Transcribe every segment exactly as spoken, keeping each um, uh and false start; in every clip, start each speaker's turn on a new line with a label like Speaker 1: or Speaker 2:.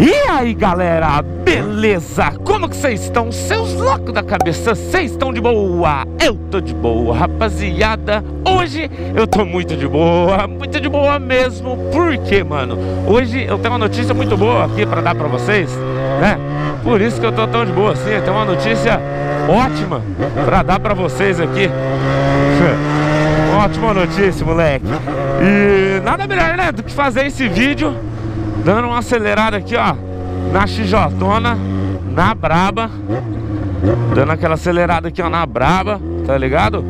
Speaker 1: E aí galera, beleza? Como que vocês estão? Seus loucos da cabeça, vocês estão de boa? Eu tô de boa, rapaziada. Hoje eu tô muito de boa, muito de boa mesmo. Por quê, mano? Hoje eu tenho uma notícia muito boa aqui pra dar pra vocês, né? Por isso que eu tô tão de boa assim. Eu tenho uma notícia ótima pra dar pra vocês aqui. Ótima notícia, moleque. E nada melhor, né, do que fazer esse vídeo dando uma acelerada aqui, ó, na XJona, na braba. Dando aquela acelerada aqui, ó, na braba, tá ligado?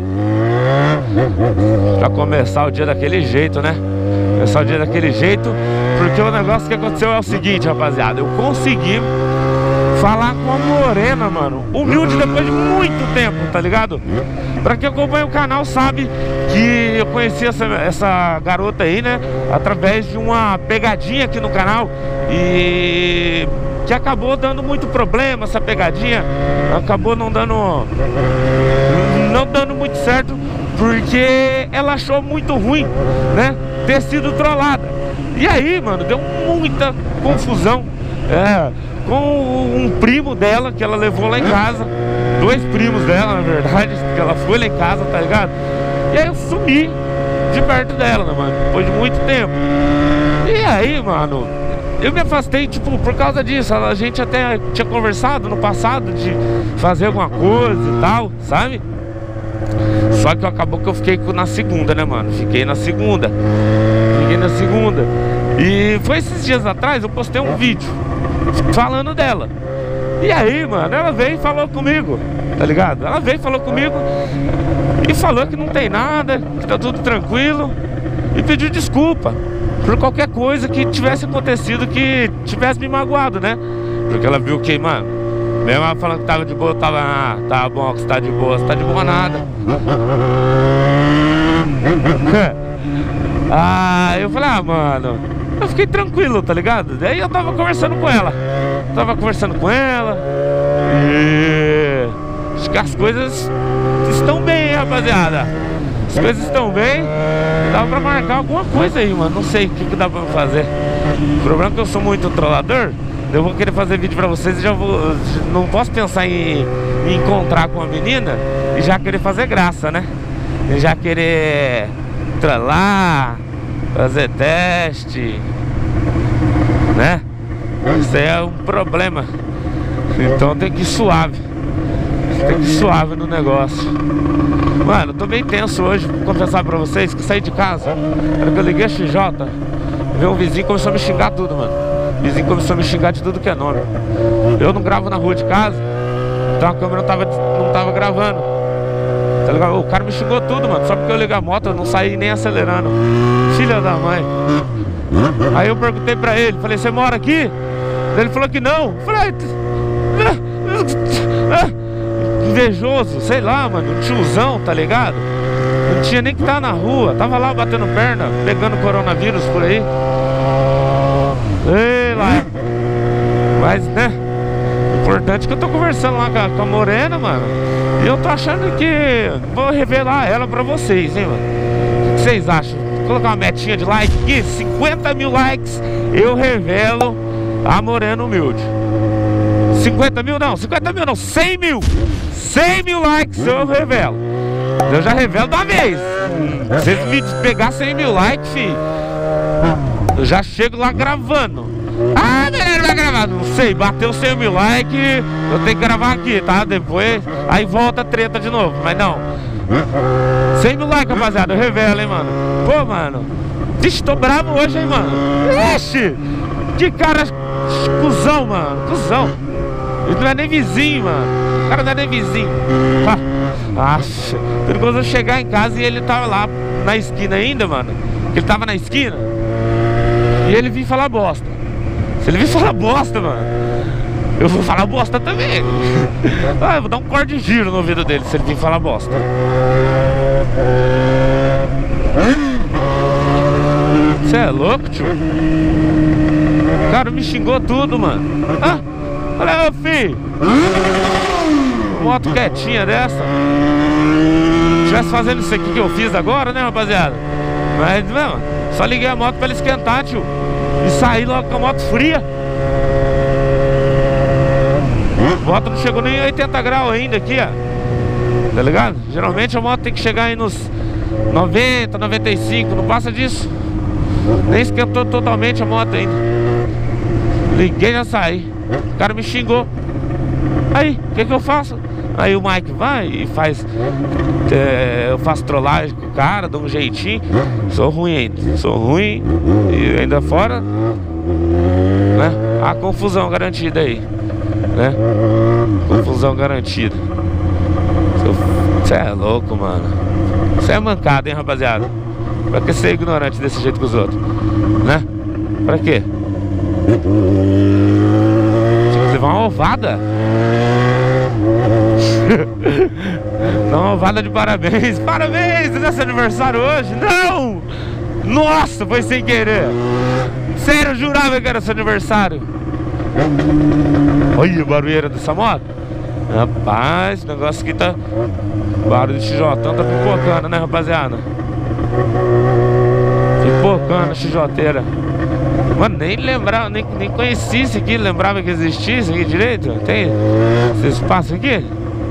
Speaker 1: Pra começar o dia daquele jeito, né? Começar o dia daquele jeito. Porque o negócio que aconteceu é o seguinte, rapaziada. Eu consegui falar com a Morena, mano. Humilde depois de muito tempo, tá ligado? Pra quem acompanha o canal sabe que eu conheci essa, essa garota aí, né? Através de uma pegadinha aqui no canal. E que acabou dando muito problema essa pegadinha. Acabou não dando Não dando muito certo, porque ela achou muito ruim, né? Ter sido trollada. E aí, mano, deu muita confusão. É, com um primo dela que ela levou lá em casa. Dois primos dela, na verdade, que ela foi lá em casa, tá ligado? E aí eu sumi de perto dela, né, mano? Depois de muito tempo. E aí, mano, eu me afastei, tipo, por causa disso. A gente até tinha conversado no passado de fazer alguma coisa e tal, sabe? Só que acabou que eu fiquei na segunda, né, mano? Fiquei na segunda. Fiquei na segunda. E foi esses dias atrás, eu postei um vídeo falando dela. E aí, mano, ela veio e falou comigo, tá ligado? Ela veio e falou comigo e falou que não tem nada, que tá tudo tranquilo. E pediu desculpa por qualquer coisa que tivesse acontecido, que tivesse me magoado, né? Porque ela viu que, mano, mesmo ela falando que tava de boa, eu tava, ah, tá bom, que você tá de boa, você tá de boa nada. Ah, eu falei, ah, mano, eu fiquei tranquilo, tá ligado? Daí eu tava conversando com ela. Tava conversando com ela. E acho que as coisas estão bem, hein, rapaziada. As coisas estão bem. Dá pra marcar alguma coisa aí, mano. Não sei o que, que dá pra fazer. O problema é que eu sou muito trollador. Eu vou querer fazer vídeo pra vocês e já vou. Não posso pensar em me encontrar com a menina e já querer fazer graça, né? E já querer trollar, fazer teste, né? Isso aí é um problema. Então tem que ir suave. Tem que ir suave no negócio. Mano, eu tô bem tenso hoje. Vou confessar pra vocês que eu saí de casa. Na hora que eu liguei a X J, veio um vizinho e começou a me xingar tudo, mano. O vizinho começou a me xingar de tudo que é nome. Eu não gravo na rua de casa, então a câmera não tava, não tava gravando, tá ligado? O cara me xingou tudo, mano. Só porque eu liguei a moto, eu não saí nem acelerando. Filha da mãe. Aí eu perguntei pra ele, falei, você mora aqui? Ele falou que não. Falei, invejoso, sei lá, mano, tiozão, tá ligado? Não tinha nem que estar na rua, tava lá batendo perna, pegando coronavírus por aí. Sei lá. Mas, né, o importante é que eu tô conversando lá com a, com a Morena, mano. E eu tô achando que vou revelar ela pra vocês, hein, mano. O que vocês acham? Vou colocar uma metinha de like aqui, cinquenta mil likes, eu revelo a Morena Humilde. cinquenta mil não, cinquenta mil não, cem mil. cem mil likes eu revelo. Eu já revelo da vez. Se vocês me pegar cem mil likes, filho, eu já chego lá gravando. Ah, beleza, vai gravar. Não sei, bateu cem mil likes, eu tenho que gravar aqui, tá? Depois, aí volta a treta de novo, mas não. cem mil likes, rapaziada, eu revelo, hein, mano. Pô, mano, vixe, tô bravo hoje, hein, mano. Vixe, que cara cuzão, mano, cuzão. Ele não é nem vizinho, mano. O cara não é nem vizinho. Ah, acha. Perigoso eu chegar em casa e ele tava lá na esquina ainda, mano. Ele tava na esquina e ele vinha falar bosta. Se ele vir falar bosta, mano, eu vou falar bosta também. Ah, eu vou dar um corte de giro no ouvido dele se ele vir falar bosta. Você é louco, tio? O cara me xingou tudo, mano. Ah, olha, ô filho, moto quietinha dessa. Se tivesse fazendo isso aqui que eu fiz agora, né, rapaziada? Mas, não, só liguei a moto pra ele esquentar, tio. E saí logo com a moto fria. moto não chegou nem a oitenta graus ainda aqui, ó. Tá ligado? Geralmente a moto tem que chegar aí nos noventa, noventa e cinco, não passa disso. Nem esquentou totalmente a moto ainda. Liguei e já saí. O cara me xingou. Aí, o que que eu faço? Aí o Mike vai e faz é, eu faço trollagem com o cara, dou um jeitinho. Sou ruim ainda, sou ruim. E ainda fora, né? A confusão garantida aí, né? Confusão garantida. Você é louco, mano. Você é mancada, hein, rapaziada? Pra que ser ignorante desse jeito com os outros, né? Pra quê? Tinha que levar uma ovada. Dá uma ovada de parabéns. Parabéns, é seu aniversário hoje? Não! Nossa, foi sem querer. Sério, eu jurava que era seu aniversário. Olha a barulheira dessa moto. Rapaz, o negócio aqui tá... Barulho de X J tá pipocando, né, rapaziada? Pipocando, X J-teira. Mano, nem lembrava, nem, nem conhecia isso aqui. Lembrava que existia isso aqui direito. Tem esse espaço aqui?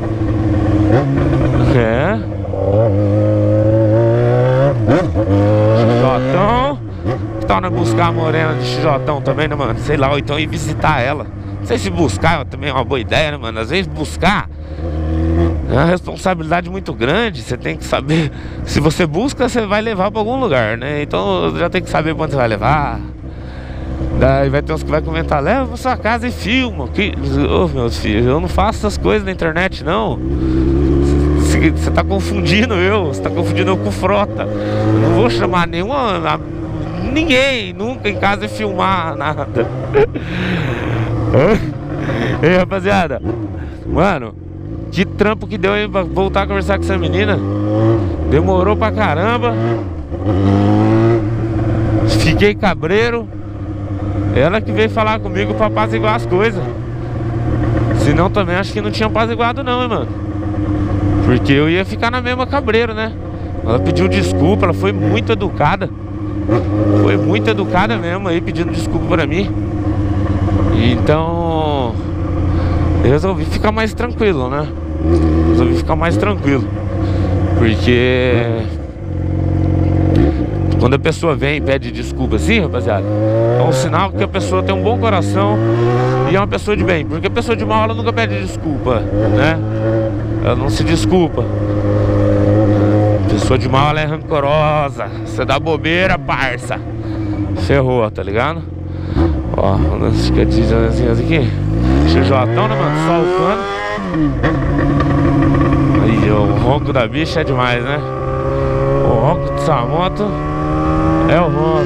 Speaker 1: É. Xijotão. Que tal, né, buscar a morena de Xijotão também, né, mano? Sei lá, ou então ir visitar ela. Não sei se buscar também é uma boa ideia, né, mano? Às vezes buscar é uma responsabilidade muito grande. Você tem que saber. Se você busca, você vai levar pra algum lugar, né? Então já tem que saber pra onde você vai levar. Daí vai ter uns que vai comentar: leva pra sua casa e filma. Que... Ô, meus filhos, eu não faço essas coisas na internet, não. Você tá confundindo eu. Você tá confundindo eu com frota. Eu não vou chamar nenhuma... Ninguém nunca em casa e filmar nada. Ei, rapaziada, mano, que trampo que deu aí pra voltar a conversar com essa menina. Demorou pra caramba. Fiquei cabreiro. Ela que veio falar comigo pra apaziguar as coisas. Senão também acho que não tinha apaziguado não, hein, mano. Porque eu ia ficar na mesma cabreiro, né? Ela pediu desculpa, ela foi muito educada. Foi muito educada mesmo aí, pedindo desculpa pra mim. Então eu resolvi ficar mais tranquilo, né? Resolvi ficar mais tranquilo. Porque quando a pessoa vem e pede desculpa assim, rapaziada, é um sinal que a pessoa tem um bom coração e é uma pessoa de bem. Porque a pessoa de mal, ela nunca pede desculpa, né? Ela não se desculpa. A pessoa de mal, ela é rancorosa. Você dá bobeira, parça, ferrou, tá ligado? Ó, umas escadinhas aqui. Xijotão, né, mano? Só o cano. Aí, o ronco da bicha é demais, né? O ronco dessa moto é o ronco.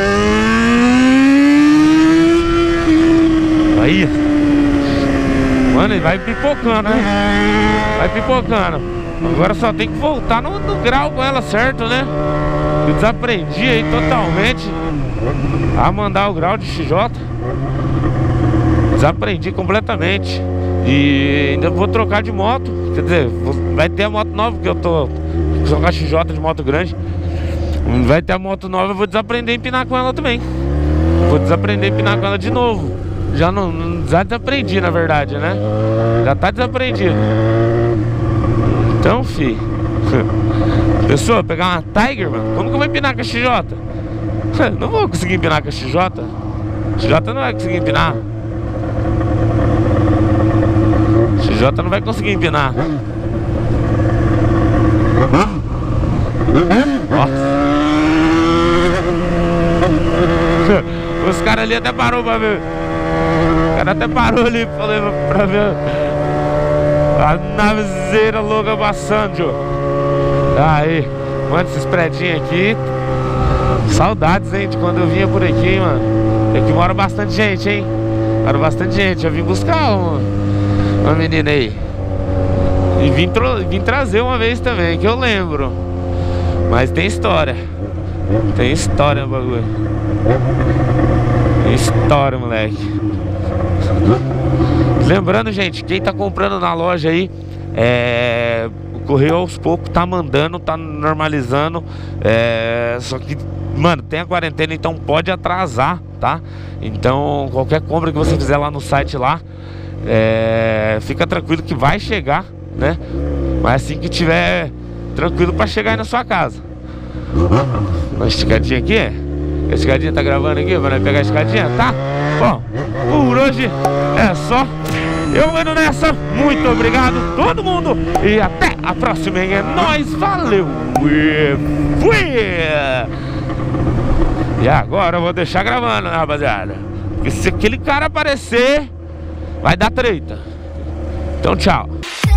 Speaker 1: Aí, mano, ele vai pipocando, né? Vai pipocando. Agora só tem que voltar no, no grau com ela, certo, né? Eu desaprendi aí totalmente a mandar o grau de X J. Desaprendi completamente. E ainda vou trocar de moto. Quer dizer, vai ter a moto nova, porque eu tô com a X J de moto grande. Vai ter a moto nova, eu vou desaprender a empinar com ela também. Vou desaprender a empinar com ela de novo. Já não, não já desaprendi, na verdade, né? Já tá desaprendido. Então, fi, pessoa, pegar uma Tiger, mano, como que eu vou empinar com a X J? Não vou conseguir empinar com a X J. X J não vai conseguir empinar. X J não vai conseguir empinar. Nossa. Os caras ali até parou pra ver. O cara até parou ali pra ver a navezeira louca passando. Aí, mano, esses predinhos aqui. Saudades, hein, de quando eu vinha por aqui, mano. Aqui mora bastante gente, hein. Mora bastante gente. Eu vim buscar uma, uma menina aí. E vim, vim trazer uma vez também, que eu lembro. Mas tem história. Tem história o bagulho. Tem história, moleque. Lembrando, gente, quem tá comprando na loja aí, é... o correio aos poucos tá mandando, tá normalizando. É... Só que, mano, tem a quarentena, então pode atrasar, tá? Então, qualquer compra que você fizer lá no site lá, é, fica tranquilo que vai chegar, né? Mas assim que tiver tranquilo pra chegar aí na sua casa. Uma esticadinha aqui. A escadinha tá gravando aqui pra nós pegar a escadinha, tá? Bom, por hoje é só. Eu ando nessa. Muito obrigado todo mundo. E até a próxima, hein? É nóis, valeu e fui! E agora eu vou deixar gravando, né, rapaziada? Porque se aquele cara aparecer, vai dar treta. Então tchau.